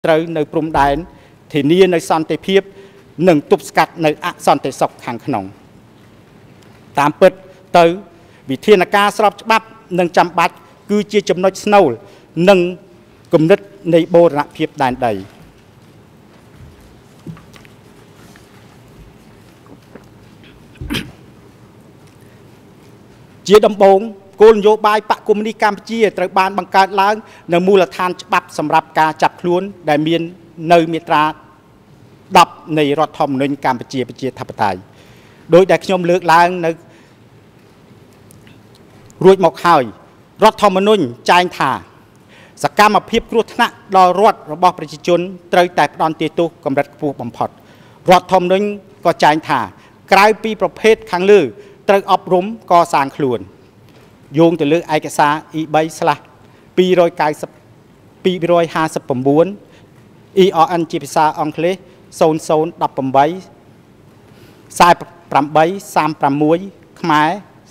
ត្រូវនៅព្រំដែនធានានៅសន្តិភាពនិងទប់ស្កាត់នៅអសន្តិសុខខាងក្នុងតាមពិតទៅវិធានការស្របច្បាប់និងចាំបាច់គឺជាចំណុចស្នូលនិងគំនិតនៃបូរណភាពដែនដីជាដំបូងគោលនយោបាយបកកុម្មុយនីសកម្ពុជាត្រូវបានបង្កើតឡើងនៅមូលដ្ឋានច្បាប់សម្រាប់ការចាប់ខ្លួនដែលមាននៅមាត្រា10នៃរដ្ឋធម្មនុញ្ញកម្ពុជាប្រជាធិបតេយ្យដោយដែលខ្ញុំលើកឡើងនៅរួចមកហើយរដ្ឋធម្មនុញ្ញចែងថាសកម្មភាពគ្រោះថ្នាក់ដល់រដ្ឋរបស់ប្រជាជនត្រូវតែផ្ដន្ទាទោសកម្រិតខ្ពស់បំផុតរដ្ឋធម្មនុញ្ញក៏ចែងថាក្រៅពីប្រភេទខាងលើត្រូវអប់រំកសាងខ្លួនយោងទៅលើឯកសារ E3/259 ERN ជាភាសាអង់គ្លេស0018 4836 ខ្មែរ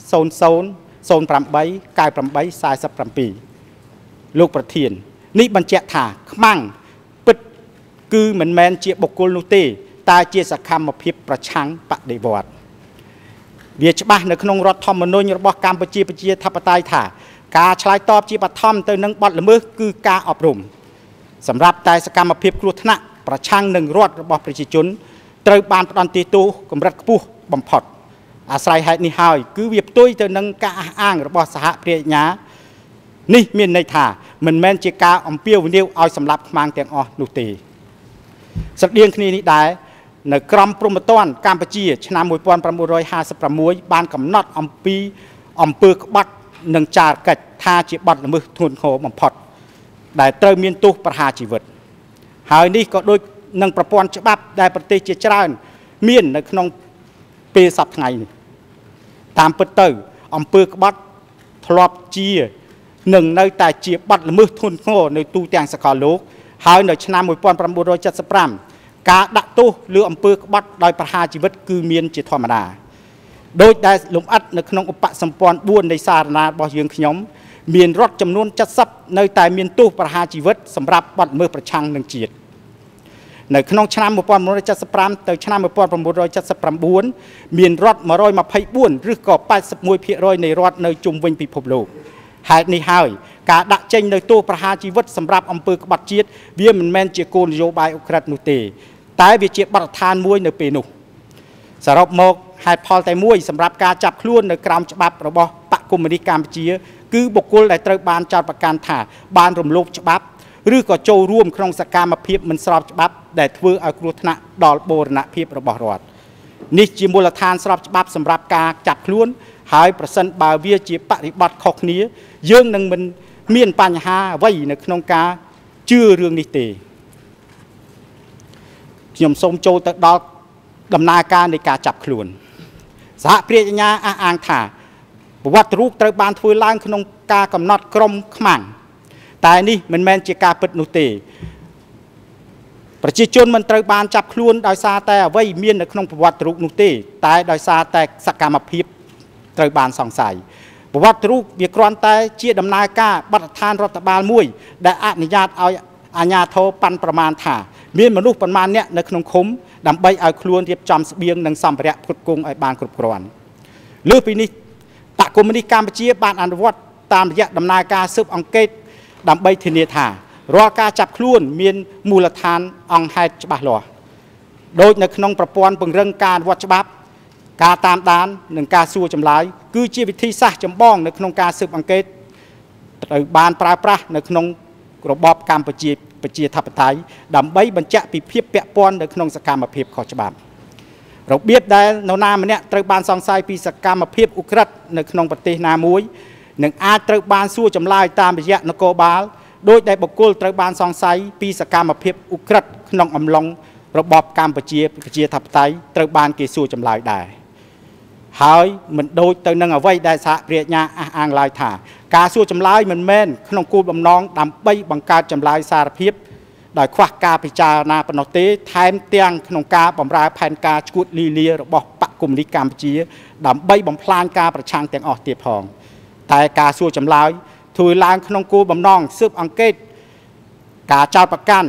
00089847លោកប្រធាននេះបញ្ជាក់ថាខ្មាំងពិតគឺមិនមែនជាបុគ្គលនោះទេតែជាសកម្មភាពប្រឆាំងបដិវត្តន៍វាច្បាស់នៅក្នុងរដ្ឋធម្មនុញ្ញរបស់កម្ពុជាប្រជាធិបតេយ្យថាការឆ្លើយតបជាបឋមទៅនឹងបទល្មើសគឺការអប់រំសម្រាប់តែសកម្មភាពគ្រោះថ្នាក់ប្រឆាំងនឹងរដ្ឋរបស់ប្រជាជនត្រូវបានផ្ដន្ទាទោសកម្រិតខ្ពស់បំផុតអាស្រ័យហេតុនេះហើយគឺវាផ្ទុយទៅនឹងការអះអាងរបស់សហប្រញ្ញានេះមានន័យថាមិនមែនជាការអំពាវនាវឲ្យសម្លាប់ខ្មាំងទាំងអស់នោះទេស្រដៀងគ្នានេះដែរនៅក្រមព្រហ្មទណ្ឌកម្ពុជាឆ្នាំ1956បានកំណត់អំពីអំពើក្បត់និងចារកិច្ចថាជាបទល្មើសធ្ងន់ធ្ងរបំផុតដែលត្រូវមានទោសប្រហារជីវិតហើយនេះក៏ដូចនឹងប្រព័ន្ធច្បាប់ដែលប្រទេសជាច្រើនមាននៅក្នុងពេលសប្តាហ៍ថ្ងៃនេះតាមពិតទៅអំពើក្បត់ធ្លាប់ជានឹងនៅតែជាបទល្មើសធ្ងន់ធ្ងរនៅទូទាំងសកលលោកហើយនៅឆ្នាំ1975ការដាក់ទោសលើអំពើក្បត់ដោយប្រហារជីវិតគឺមានជាធម្មតាដោយដែលលំអិតនៅក្នុងឧបសម្ព័ន្ធ4នៃសារណារបស់យើងខ្ញុំមានរដ្ឋចំនួន70នៅតែមានទោសប្រហារជីវិតសម្រាប់បទល្មើសប្រឆាំងនឹងជាតិនៅក្នុងឆ្នាំ1975ទៅឆ្នាំ1979មានរដ្ឋ124ឬក៏ 81% នៃរដ្ឋនៅជុំវិញពិភពលោកហេតុនេះហើយការដាក់ចេញនៅទោសប្រហារជីវិតសម្រាប់អំពើក្បត់ជាតិវាមិនមែនជាគោលនយោបាយឧក្រិដ្ឋនោះទេតែវាជាបទដ្ឋានមួយនៅពេលនោះសរុបមកហេតុផលតែមួយសម្រាប់ការចាប់ខ្លួននៅក្រោមច្បាប់របស់បកកុម្មុយនីសកម្ពុជាគឺបុគ្គលដែលត្រូវបានចោទប្រកាន់ថាបានរំលោភច្បាប់ឬក៏ចូលរួមក្នុងសកម្មភាពមិនស្របច្បាប់ដែលធ្វើឲ្យគ្រោះថ្នាក់ដល់បូរណភាពរបស់រដ្ឋនេះជាមូលដ្ឋានស្របច្បាប់សម្រាប់ការចាប់ខ្លួនហើយប្រសិនបើវាជាបរិបត្តិខុសគ្នាយើងនឹងមិនមានបញ្ហាអ្វីនៅក្នុងការជឿរឿងនេះទេខ្ញុំសូមចូលទៅដល់ដំណើរការនៃការចាប់ខ្លួនសហប្រញ្ញាអះអាងថាប្រវត្តិរូបត្រូវបានធ្វើឡើងក្នុងការកំណត់ក្រុមខ្មាំងតែនេះមិនមែនជាការពិតនោះទេប្រជាជនមិនត្រូវបានចាប់ខ្លួនដោយសារតែអ្វីមាននៅក្នុងប្រវត្តិរូបនោះទេតែដោយសារតែសកម្មភាពត្រូវបានសង្ស័យប្រវត្តិរូបវាគ្រាន់តែជាដំណើរការបទដ្ឋានរដ្ឋបាលមួយដែលអនុញ្ញាតឲ្យអាជ្ញាធរប៉ាន់ប្រមាណថាមានមនុស្សប៉ុន្មានអ្នកនៅក្នុងឃុំដើម្បីឲ្យខ្លួនរៀបចំស្បៀងនិងសម្ភារៈផ្គត់ផ្គង់ឲ្យបានគ្រប់គ្រាន់លើសពីនេះបកកុម្មុយនីសកម្ពុជាបានអនុវត្តតាមរយៈដំណើរការស៊ើបអង្កេតដើម្បីធានាថារាល់ការចាប់ខ្លួនមានមូលដ្ឋានអង្គហេតុច្បាស់លាស់ដោយនៅក្នុងប្រព័ន្ធពង្រឹងការអនុវត្តច្បាប់ការតាមដាននិងការសួរចម្លើយគឺជាវិធីសាស្ត្រចម្បងនៅក្នុងការស៊ើបអង្កេតត្រូវបានប្រើប្រាស់នៅក្នុងរបបកម្ពុជាប្រជាធិបតេយ្យដើម្បីបញ្ជាក់ពីភាពពាក់ព័ន្ធនៅក្នុងសកម្មភាពខុសច្បាប់របៀបដែលនរណាម្នាក់ត្រូវបានសង្ស័យពីសកម្មភាពឧក្រិដ្ឋនៅក្នុងប្រទេសណាមួយនឹងអាចត្រូវបានសួរចម្លើយតាមរយៈនគរបាលដោយដែលបុគ្គលត្រូវបានសង្ស័យពីសកម្មភាពឧក្រិដ្ឋក្នុងអំឡុងរបបកម្ពុជាប្រជាធិបតេយ្យត្រូវបានគេសួរចម្លើយដែរហើយមិនដូចទៅនឹងអ្វីដែលសហប្រញ្ញាអះអាងឡើយថាការសួរចម្លើយមិនមែនក្នុងគោលបំណងដើម្បីបង្កើតចម្លើយសារភាពដោយខ្វះការពិចារណាប៉ុណ្ណោះទេថែមទាំងក្នុងការបម្រើផែនការឈួតលីលារបស់បកកុម្មុយនីសកម្ពុជាដើម្បីបំផ្លាញការប្រឆាំងទាំងអស់ទៀតផងតែការសួរចម្លើយធ្វើឡើងក្នុងគោលបំណងស៊ើបអង្កេតការចោទប្រកាន់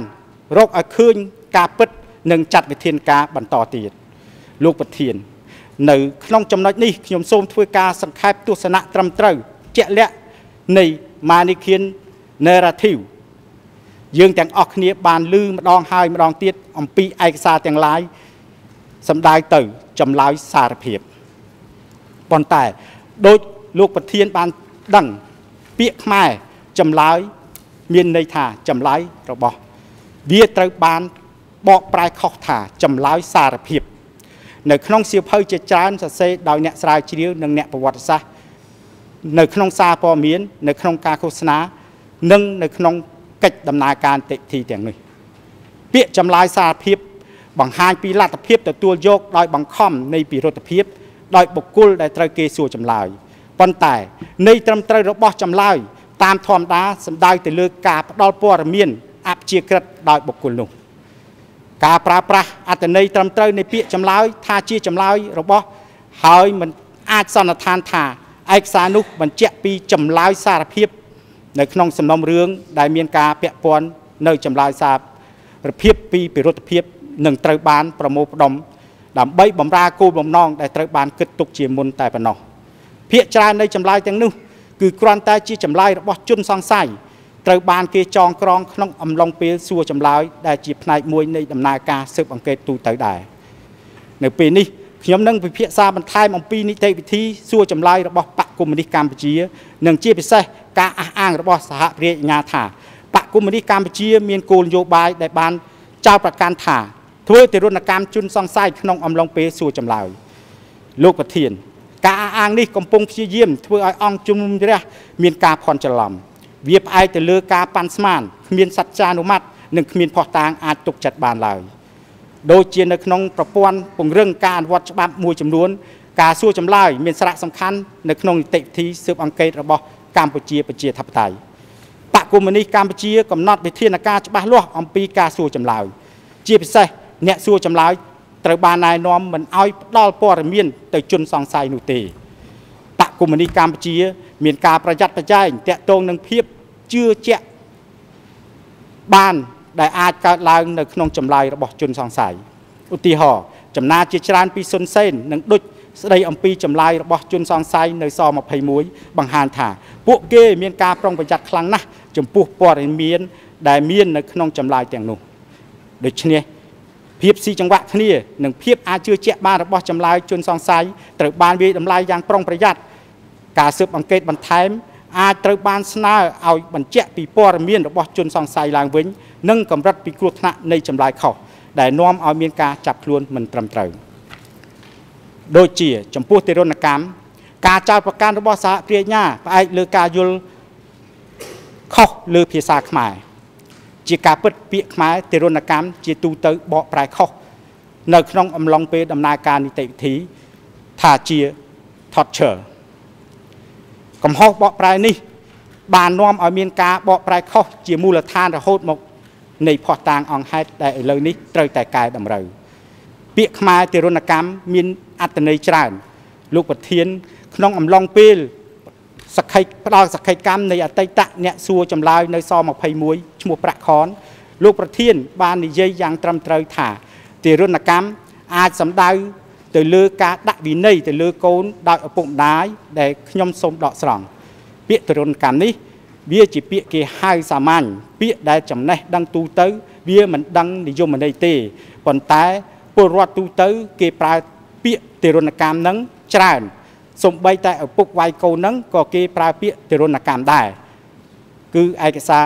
រកឲ្យឃើញការពិតនិងចាត់វិធានការបន្តទៀតលោកប្រធាននៅក្នុងចំណុចនេះខ្ញុំសូមធ្វើការសង្ខេបទស្សនៈត្រឹមត្រូវជាក់លាក់នៃ Manichaean narrative យើងទាំងអស់គ្នាបានឮម្ដងហើយម្ដងទៀតអំពីឯកសារទាំងឡាយសម្ដៅទៅចម្លើយសារភាពប៉ុន្តែដោយលោកប្រធានបានដឹងពាក្យខ្មែរចម្លើយមានន័យថាចម្លើយរបស់វាត្រូវបានបកប្រែខុសថាចម្លើយសារភាពនៅក្នុងសៀវភៅជាច្រើនសរសេរដោយអ្នកស្រាវជ្រាវនិងអ្នកប្រវត្តិសាស្ត្រនៅក្នុងសារព័ត៌មាននៅក្នុងការឃោសនានិងនៅក្នុងកិច្ចដំណើរការនីតិវិធីទាំងនេះពាក្យចម្លើយសារភាពបង្ហាញពីលទ្ធភាពទទួលយកដោយបង្ខំនៃពិរុទ្ធភាពដោយបុគ្គលដែលត្រូវគេសួរចម្លើយប៉ុន្តែនៃត្រឹមត្រូវរបស់ចម្លើយតាមធម្មតាសំដៅទៅលើការផ្ដល់ព័ត៌មានអព្យាក្រឹតដោយបុគ្គលនោះការប្រើប្រាស់អត្ថន័យត្រឹមត្រូវនៃពាក្យចម្លើយថាជាចម្លើយរបស់ហើយមិនអាចសន្និដ្ឋានថាឯកសារនោះបញ្ជាក់ពីចម្លើយសារភាពនៅក្នុងសំណុំរឿងដែលមានការពាក់ព័ន្ធនៅចម្លើយសារភាពពីពិរុទ្ធភាពនឹងត្រូវបានប្រមូលផ្ដុំដើម្បីបម្រើគោលបំណងដែលត្រូវបានគិតទុកជាមុនតែប៉ុណ្ណោះភាគច្រើននៃចម្លើយទាំងនោះគឺគ្រាន់តែជាចម្លើយរបស់ជនសង្ស័យត្រូវបានគេចងក្រងក្នុងអំឡុងពេលសួរចម្លើយដែលជាផ្នែកមួយនៃដំណើរការស៊ើបអង្កេតទូទៅដែរនៅពេលនេះខ្ញុំនឹងពិភាក្សាបន្ថែមអំពីនីតិវិធីសួរចម្លើយរបស់បកកុម្មុយនីសកម្ពុជានិងជាពិសេសការអះអាងរបស់សហរាជអាជ្ញាថាបកកុម្មុយនីសកម្ពុជាមានគោលនយោបាយដែលបានចោទប្រកាន់ថាធ្វើទារុណកម្មជនសង្ស័យក្នុងអំឡុងពេលសួរចម្លើយលោកប្រធានការអះអាងនេះកំពុងព្យាយាមធ្វើឲ្យអង្គជំនុំជម្រះមានការភ័ន្តច្រឡំវាផ្អែកទៅលើការប៉ាន់ស្មានគ្មានសច្ចានុមត្តនិងគ្មានភស្តុតាងអាចទុកចិត្តបានឡើយដូចជានៅក្នុងប្រព័ន្ធពង្រឹងការអនុវត្តច្បាប់មួយចំនួនការសួរចម្លើយមានសារៈសំខាន់នៅក្នុងនីតិវិធីស៊ើបអង្កេតរបស់កម្ពុជាប្រជាធិបតេយ្យបកកុម្មុយនីសកម្ពុជាកំណត់វិធានការច្បាស់លាស់អំពីការសួរចម្លើយជាពិសេសអ្នកសួរចម្លើយត្រូវបានណែនាំមិនឲ្យផ្ដល់ព័ត៌មានទៅជនសង្ស័យនោះទេបកកុម្មុយនីសកម្ពុជាមានការប្រយ័ត្នប្រយែងតាក់ទងនឹងភាពជឿជាក់បានដែលអាចកើតឡើងនៅក្នុងចម្លើយរបស់ជនសង្ស័យឧទាហរណ៍ចំណាជាច្រើនពីសុនសេននិងដូចស្ដីអំពីចម្លើយរបស់ជនសង្ស័យនៅស21បង្ហាញថាពួកគេមានការប្រុងប្រយ័ត្នខ្លាំងណាស់ចំពោះព័ត៌មានដែលមាននៅក្នុងចម្លើយទាំងនោះដូច្នេះភាពស៊ីចង្វាក់គ្នានិងភាពអាចជឿជាក់បានរបស់ចម្លើយជនសង្ស័យត្រូវបានវាយតម្លៃយ៉ាងប្រុងប្រយ័ត្នការស៊ើបអង្កេតបន្ថែមអាចត្រូវបានស្នើឲ្យបញ្ជាក់ពីព័ត៌មានរបស់ជនសង្ស័យឡើងវិញនិងកម្រិតពីគ្រោះថ្នាក់នៃចម្លើយខុសដែលនាំឲ្យមានការចាប់ខ្លួនមិនត្រឹមត្រូវដូចជាចំពោះទារុណកម្មការចោទប្រកាន់របស់សហគ្រាសអាជ្ញាផ្អែកលើការយល់ខុសលើភាសាខ្មែរជាការពិតពាក្យខ្មែរទារុណកម្មជាទូទៅបកប្រែខុសនៅក្នុងអំឡុងពេលដំណើរការនីតិវិធីថាជា torture កំហុសបកប្រែនេះបាននាំឲ្យមានការបកប្រែខុសជាមូលដ្ឋានរហូតមកនៃភស្តុតាងអង្គហេតុដែលឥឡូវនេះត្រូវតែកែតម្រូវពាក្យខ្មែរទារុណកម្មមានអត្ថន័យច្រើនលោកប្រធានក្នុងអំឡុងពេលផ្ដល់សក្ខីកម្មនៃអតីតអ្នកសួរចម្លើយនៅស21ឈ្មោះប្រាក់ខនលោកប្រធានបាននិយាយយ៉ាងត្រឹមត្រូវថាទារុណកម្មអាចសម្ដៅទៅលើការដាក់វិន័យទៅលើកូនដោយឪពុកម្ដាយដែលខ្ញុំសូមដកស្រង់ពាក្យទារុណកម្មនេះវាជាពាក្យគេហៅសាមញ្ញពាក្យដែលចំណេះដឹងទូទៅវាមិនដឹងនិយមន័យទេប៉ុន្តែពលរដ្ឋទូទៅគេប្រើពាក្យទារុណកម្មនឹងច្រើនសូម្បីតែឪពុកវាយកូននឹងក៏គេប្រើពាក្យទារុណកម្មដែរគឺឯកសារ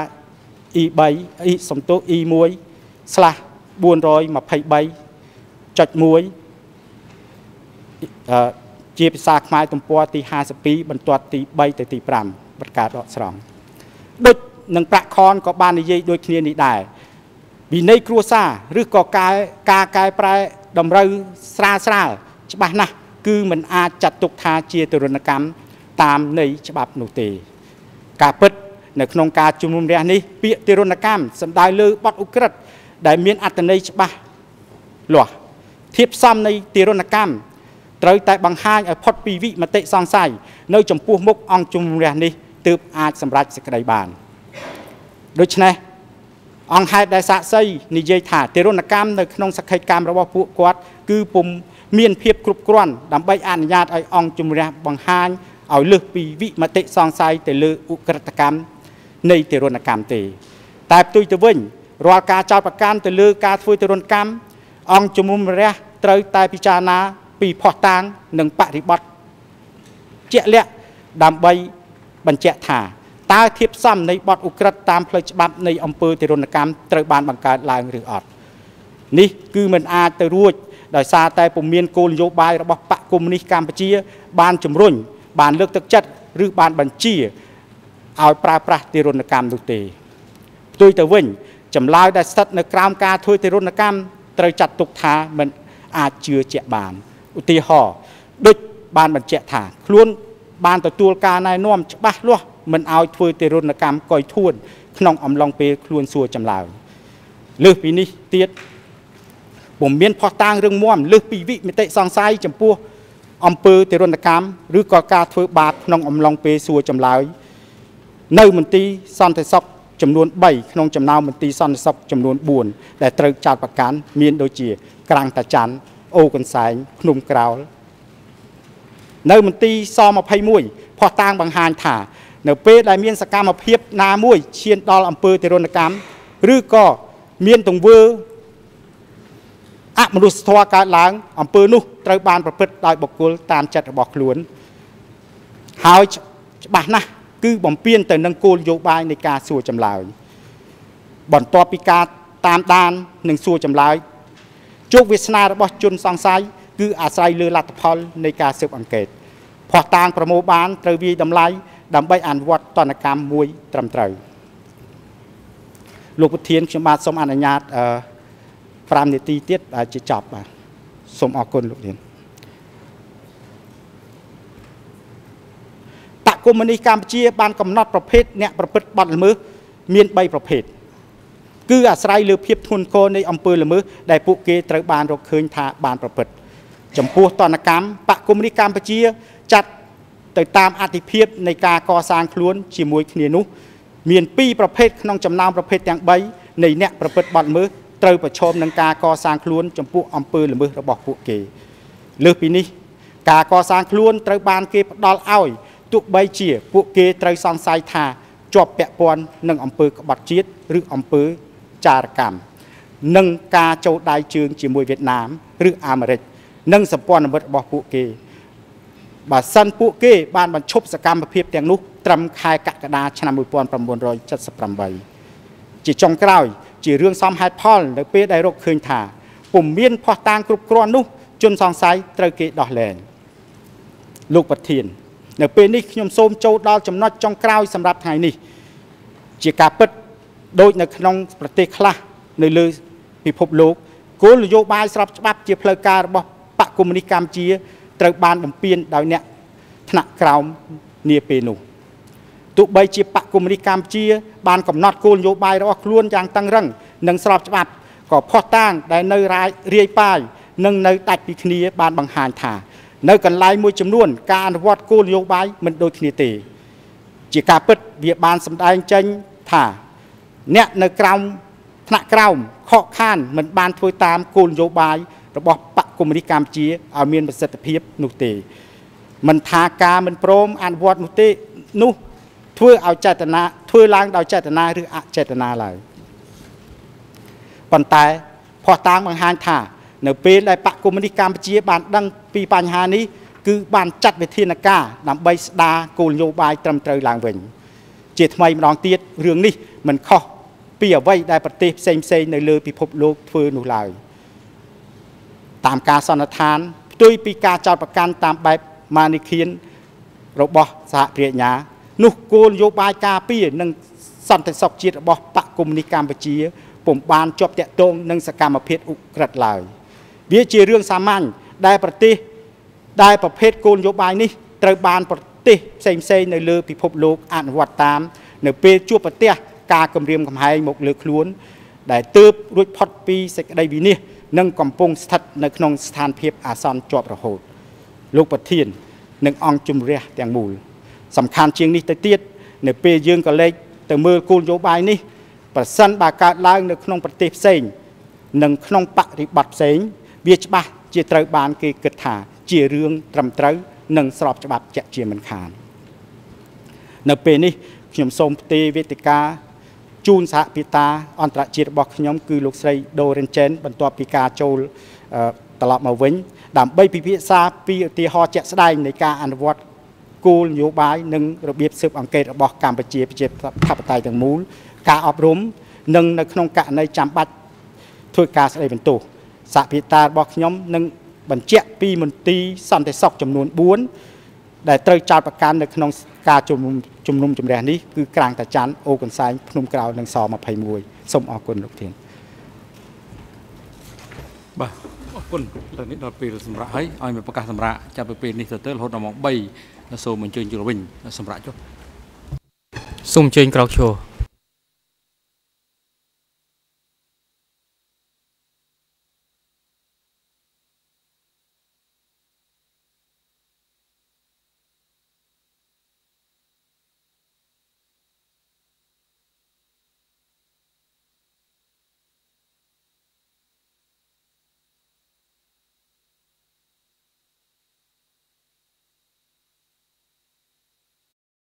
E3 សំទោស E1/423.1 ជាភាសាខ្មែរទំព័រទី52បន្ទាត់ទី3ទៅទី5ប្រកាសដកស្រង់ដូចនឹងប្រាក់ខនក៏បាននិយាយដូចគ្នានេះដែរវិន័យគ្រួសារឬក៏ការកែប្រែតម្រូវស្រាលច្បាស់ណាស់គឺមិនអាចចាត់ទុកថាជាទារុណកម្មតាមន័យច្បាប់នោះទេការពិតនៅក្នុងការជំនុំរះនេះពាក្យទារុណកម្មសំដៅលើបទឧក្រិដ្ឋដែលមានអត្ថន័យច្បាស់លាស់ធៀបផ្សំនៃទារុណកម្មត្រូវតែបង្ហាញឲ្យផុតពីវិមតិសង្ស័យនៅចំពោះមុខអង្គជំនុំរះនេះទើបអាចសម្រេចសេចក្តីបានដូច្នេះអង្គហេតុដែលសាកសីនិយាយថាទារុណកម្មនៅក្នុងសក្ខីកម្មរបស់ពួកគាត់គឺពុំមានភាពគ្រប់គ្រាន់ដើម្បីអនុញ្ញាតឲ្យអង្គជំរះបង្ហាញឲ្យលើសពីវិមតិសង្ស័យទៅលើឧក្រិដ្ឋកម្មនៃទារុណកម្មទេតែផ្ទុយទៅវិញរាល់ការចោទប្រកាន់ទៅលើការធ្វើទារុណកម្មអង្គជំរះត្រូវតែពិចារណាពីភស្តុតាងនិងបរិបត្តិជាក់លាក់ដើម្បីបញ្ជាក់ថាតើធៀបសមនៃបទឧក្រិដ្ឋតាមផ្លូវច្បាប់នៃអង្គើទារុណកម្មត្រូវបានបង្កើតឡើងឬអត់នេះគឺមិនអាចទៅរួចដោយសារតែពុំមានគោលនយោបាយរបស់បកកុម្មុយនីសកម្ពុជាបានជំរុញបានលើកទឹកចិត្តឬបានបញ្ជាឲ្យប្រើប្រាស់ទារុណកម្មនោះទេផ្ទុយទៅវិញចម្លើយដែលស្ថិតនៅក្រោមការធ្វើទារុណកម្មត្រូវចាត់ទុកថាមិនអាចជឿជាក់បានឧទាហរណ៍ដូចបានបញ្ជាក់ថាខ្លួនបានទទួលការណែនាំច្បាស់លាស់មិនឲ្យធ្វើទារុណកម្មកុយធួនក្នុងអំឡុងពេលខ្លួនសួរចម្លើយលើសពីនេះទៀតពុំមានភស្តុតាងរឹងមាំលើសពីវិមតិសង្ស័យចំពោះអំពើទារុណកម្មឬក៏ការធ្វើបាបក្នុងអំឡុងពេលសួរចម្លើយនៅមន្ទីរសន្តិសុខចំនួន3ក្នុងចំណោមមន្ទីរសន្តិសុខចំនួន4ដែលត្រូវចោទប្រកាន់មានដូចជាក្រាំងតាច័ន្ទអូកន្សែងភ្នំក្រោលនៅមន្ទីរស21ភស្តុតាងបង្ហាញថានៅពេលដែលមានសកម្មភាពណាមួយឈានដល់អំពើទារុណកម្មឬក៏មានទង្វើអមនុស្សធម៌កើតឡើងអំពើនោះត្រូវបានប្រព្រឹត្តដោយបុគ្គលតាមចិត្តរបស់ខ្លួនហើយច្បាស់ណាស់គឺបំពានទៅនឹងគោលនយោបាយនៃការសួរចម្លើយបន្ទាប់ពីការតាមដាននិងសួរចម្លើយជោគវាសនារបស់ជនសង្ស័យគឺអាស្រ័យលើលទ្ធផលនៃការស៊ើបអង្កេតភស្តុតាងប្រមូលបានត្រូវវាយតម្លៃដើម្បីអនុវត្តទណ្ឌកម្មមួយត្រឹមត្រូវលោកប្រធានខ្ញុំបាទសូមអនុញ្ញាត5នាទីទៀតជាចប់បាទសូមអរគុណលោកនាងបកកុម្មុយនីសកម្ពុជាបានកំណត់ប្រភេទអ្នកប្រព្រឹត្តបទល្មើសមាន3ប្រភេទគឺអាស្រ័យលើភាពធ្ងន់ធ្ងរនៃអំពើល្មើសដែលពួកគេត្រូវបានរកឃើញថាបានប្រព្រឹត្តចំពោះទណ្ឌកម្មបកកុម្មុយនីសកម្ពុជាចាត់ទៅតាមអត្ថិភាពនៃការកសាងខ្លួនជាមួយគ្នានោះមាន2ប្រភេទក្នុងចំណោមប្រភេទទាំង3នៃអ្នកប្រព្រឹត្តបទល្មើសត្រូវប្រឈមនឹងការកសាងខ្លួនចំពោះអំពើល្មើសរបស់ពួកគេលើសពីនេះការកសាងខ្លួនត្រូវបានគេផ្ដល់ឲ្យទោះបីជាពួកគេត្រូវសង្ស័យថាជាប់ពាក់ព័ន្ធនឹងអំពើក្បត់ជាតិឬអំពើចារកម្មនិងការចូលដៃជើងជាមួយវៀតណាមឬអាមេរិកនិងសម្ព័ន្ធមិត្តរបស់ពួកគេបើសិនពួកគេបានបញ្ឈប់សកម្មភាពទាំងនោះត្រឹមខែកក្កដាឆ្នាំ1978ជាចុងក្រោយជារឿងសមហេតុផលនៅពេលដែលរកឃើញថាពុំមានភស្តុតាងគ្រប់គ្រាន់នោះជនសង្ស័យត្រូវគេដោះលែងលោកប្រធាននៅពេលនេះខ្ញុំសូមចូលដល់ចំណុចចុងក្រោយសម្រាប់ថ្ងៃនេះជាការពិតដូចនៅក្នុងប្រទេសខ្លះនៅលើពិភពលោកគោលនយោបាយស្របច្បាប់ជាផ្លូវការរបស់បកកុម្មុយនីសកម្ពុជាត្រូវបានបំពានដោយអ្នកថ្នាក់ក្រោមនាពេលនោះទោះបីជាបកកុម្មុយនីសកម្ពុជាបានកំណត់គោលនយោបាយរបស់ខ្លួនយ៉ាងតឹងរ៉ឹងនិងស្របច្បាប់ក៏ភស្តុតាងដែលនៅរាយប៉ាយនិងនៅដាច់ពីគ្នាបានបង្ហាញថានៅកន្លែងមួយចំនួនការអនុវត្តគោលនយោបាយមិនដូចគ្នាទេជាការពិតវាបានសម្ដែងចេញថាអ្នកនៅក្រោមថ្នាក់ក្រោមខកខានមិនបានធ្វើតាមគោលនយោបាយរបស់បកកុម្មុយនីសកម្ពុជាឲ្យមានប្រសិទ្ធភាពនោះទេមិនថាការមិនព្រមអនុវត្តនោះទេនោះធ្វើឲ្យចេតនាធ្វើឡើងដោយចេតនាឬអចេតនាឡើយប៉ុន្តែភស្តុតាងបង្ហាញថានៅពេលដែលបកកុម្មុយនីសកម្ពុជាបានដឹងពីបញ្ហានេះគឺបានចាត់វិធានការដើម្បីស្ដារគោលនយោបាយត្រឹមត្រូវឡើងវិញជាថ្មីម្ដងទៀតរឿងនេះមិនខុសពីអ្វីដែលប្រទេសផ្សេងៗនៅលើពិភពលោកធ្វើនោះឡើយតាមការសន្និដ្ឋានផ្ទុយពីការចោទប្រកាន់តាមបែបម៉ានីឃានរបស់សហប្រជាញ្ញានោះគោលនយោបាយការពារនិងសន្តិសុខជាតិរបស់បកកុម្មុយនីសកម្ពុជាពុំបានជាប់តាក់ទងនឹងសកម្មភាពឧក្រិដ្ឋឡើយវាជារឿងសាមញ្ញដែលប្រទេសដែលប្រភេទគោលនយោបាយនេះត្រូវបានប្រទេសផ្សេងៗនៅលើពិភពលោកអនុវត្តតាមនៅពេលជួបប្រទះការគំរាមកំហែងមកលើខ្លួនដែលទើបរួចផុតពីសេចក្តីវិនិច្ឆ័យនិងកំពុងស្ថិតនៅក្នុងស្ថានភាពអាសន្នជាប់រហូតលោកប្រធាននិងអង្គជំរះទាំងមូលសំខាន់ជាងនេះទៅទៀតនៅពេលយើងក៏លេចទៅមើលគោលនយោបាយនេះប្រសិនបើកើតឡើងនៅក្នុងប្រទេសផ្សេងនិងក្នុងបរិបទផ្សេងវាច្បាស់ជាត្រូវបានគេគិតថាជារឿងត្រឹមត្រូវនិងស្របច្បាប់ជាក់ជាមិនខាននៅពេលនេះខ្ញុំសូមផ្ទេរវេទិកាជូនសហភាតាអន្តរជាតិរបស់ខ្ញុំគឺលោកស្រីដូរិនចេនបន្ទាប់ពីការចូលត្រឡប់មកវិញដើម្បីពិភាក្សាពីឧទាហរណ៍ជាក់ស្ដែងនៃការអនុវត្តគោលនយោបាយនិងរបៀបស៊ើបអង្កេតរបស់កម្ពុជាប្រជាធិបតេយ្យទាំងមូលការអប់រំនិងនៅក្នុងករណីចាំបាច់ធ្វើការស្ដីបន្ទោសសហភាតារបស់ខ្ញុំនឹងបញ្ជាក់ពីមន្ទីរសន្តិសុខចំនួន4ដែលត្រូវចោទប្រកាន់នៅក្នុងការជំនុំជម្រះនេះគឺក្រាងតាចាន់អូកន្សែងភ្នំក្រោលនិងស21សូមអរគុណលោកធានបាទអរគុណលើនេះដល់ពេលសម្រាប់ហើយឲ្យមកប្រកាសសម្រាប់ចាប់ពីពេលនេះទៅរហូតដល់ម៉ោង3សូមអញ្ជើញចូលវិញសម្រាប់ចុះសូមអញ្ជើញក្រោកឈរ